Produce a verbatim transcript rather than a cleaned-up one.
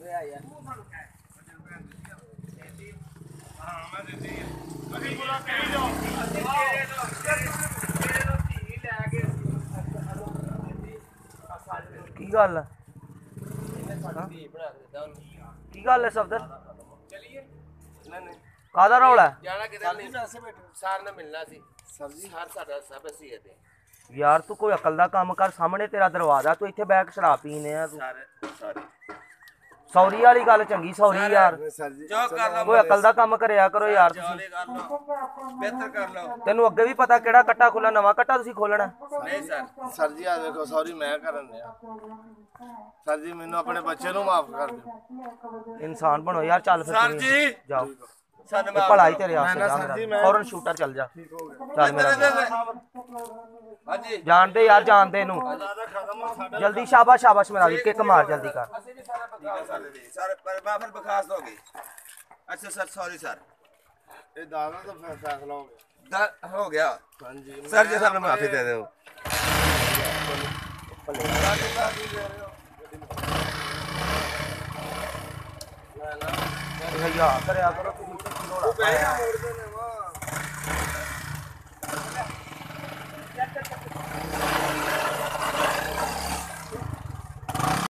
ਰਿਹਾ ਯਾਰ ਹਾਂ ਮੈਂ ਦਿੱਤੀ ਅਸੀਂ ਪੂਰਾ ਕਹਿ ਜਾਓ ਅਸੀਂ ਤੇਰੇ ਨੂੰ ਤੇਰੇ ਨੂੰ ਧੀ ਲੈ ਕੇ ਕੀ ਗੱਲ ਇਹਨੇ ਸਾਡੀ ਧੀ ਬਣਾ ਕੇ ਦਿੱਤਾ ਉਹਨੂੰ ਕੀ ਗੱਲ ਹੈ ਸਫਦਰ ਚਲਿਏ ਨਹੀਂ ਨਹੀਂ ਕਾਹਦਾ ਰੌਲਾ ਹੈ? ਜਾਣਾ ਕਿਤੇ ਨਹੀਂ ਸਾਰ ਨਾਲ ਮਿਲਣਾ ਸੀ ਸਬਜ਼ੀ ਸਾਰ ਸਾਡਾ ਸਭ ਅਸੀਂ ਇਹਦੇ ਯਾਰ ਤੂੰ ਕੋਈ ਅਕਲ ਦਾ ਕੰਮ ਕਰ ਸਾਹਮਣੇ ਤੇਰਾ ਦਰਵਾਜ਼ਾ ਤੂੰ ਇੱਥੇ ਬੈਠ ਸ਼ਰਾਬ ਪੀਨੇ ਆ ਤੂੰ ਸਾਰੇ ਸਾਰੇ ਸੌਰੀ ਵਾਲੀ ਗੱਲ ਚੰਗੀ ਸੌਰੀ ਯਾਰ ਜੋ ਕਰ ਲਾ ਕੋਈ ਅਕਲ ਦਾ ਕੰਮ ਕਰਿਆ ਕਰੋ ਯਾਰ ਤੁਸੀਂ ਕਰ ਲਓ ਬਿਹਤਰ ਕਰ ਲਓ ਤੈਨੂੰ ਅੱਗੇ ਵੀ ਪਤਾ ਕਿਹੜਾ ਕੱਟਾ ਖੁੱਲਾ ਨਵਾਂ ਕੱਟਾ ਤੁਸੀਂ ਖੋਲਣਾ ਨਹੀਂ ਸਰ ਸਰ ਜੀ ਆ ਦੇਖੋ ਸੌਰੀ ਮੈਂ ਕਰਨ ਦਿਆ ਸਰ ਜੀ ਮੈਨੂੰ ਆਪਣੇ ਬੱਚੇ ਨੂੰ ਮਾਫ ਕਰ ਦਿਓ ਇਨਸਾਨ ਬਣੋ ਯਾਰ ਚੱਲ ਫਿਰ ਸਰ ਤੁਸੀਂ ਜੀ ਜਾਓ ਸਾਨੂੰ ਇਹ ਭਲਾਈ ਤੇਰੇ ਮੈਂ ਆਸੇ ਨਾ ਜਾ ਸਰ ਜੀ, ਮੇਰਾ ਮੈਂ- ਫੌਰਨ ਸ਼ੂਟਰ ਚੱਲ ਜਾ ਚੱਲ ਮੇਰਾ ਹਾਂਜੀ ਜਾਣਦੇ ਯਾਰ ਜਾਣਦੇ ਇਹਨੂੰ ਖਤਮ ਆ ਸਾਡਾ ਜਲਦੀ ਸ਼ਾਬਾਸ਼ ਸ਼ਾਬਾਸ਼ ਮੇਰਾ ਵੀ ਕਿੱਕ ਮਾਰ ਜਲਦੀ ਕਰ ਅਸੀਂ ਵੀ ਸਾਰਾ ਬਖਾਸ ਦੇ ਸਾਰੇ ਪਰ ਮੈਂ ਫਿਰ ਬਖਾਸ ਹੋ ਗਈ ਅੱਛਾ ਸਰ ਸੌਰੀ ਸਰ ਇਹ ਦਾਦਾ ਤਾਂ ਫੈ- ਫੈਸਲਾ ਹੋ ਗਿਆ ਦਾ ਹੋ ਗਿਆ ਹਾਂਜੀ ਸਰ ਜੀ ਸਾਨੂੰ ਮਾਫੀ ਦੇ ਦਿਓ ਭਈਆ ਕਰਿਆ ਕਰੋ ਤੁਸੀਂ ਰੌਲਾ ਪਾਇਆ। ਮੋੜ ਦੇ ਨੇ ਵਾ